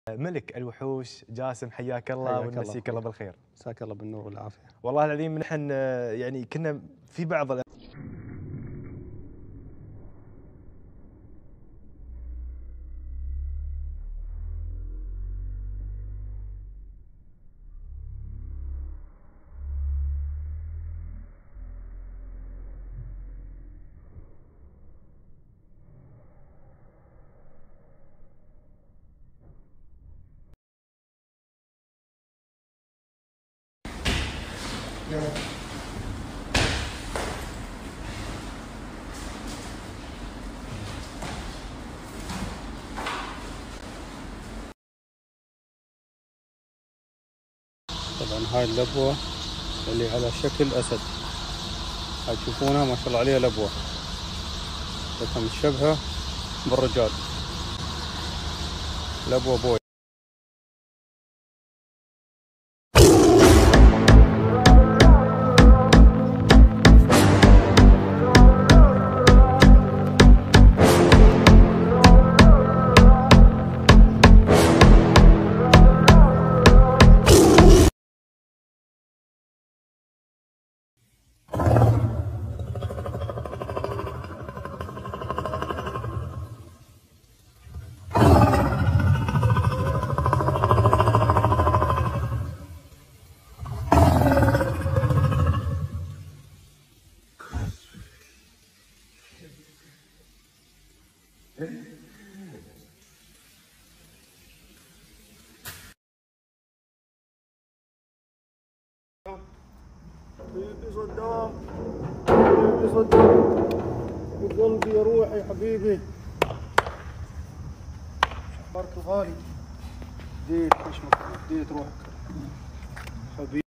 ملك الوحوش جاسم، حياك الله ونمسيك الله بالخير. مساك الله بالنور والعافيه. والله العظيم نحن يعني كنا في بعض طبعا هاي اللبوة اللي على شكل اسد، هاي تشوفونها ما شاء الله عليها لبوة، بس متشبهة بالرجال، لبوة بوي. حبيبي صدام، حبيبي صدام، بقلبي يا روحي حبيبي. شخبارك الغالي؟ ديت خشمك، ديت روحك حبيبي.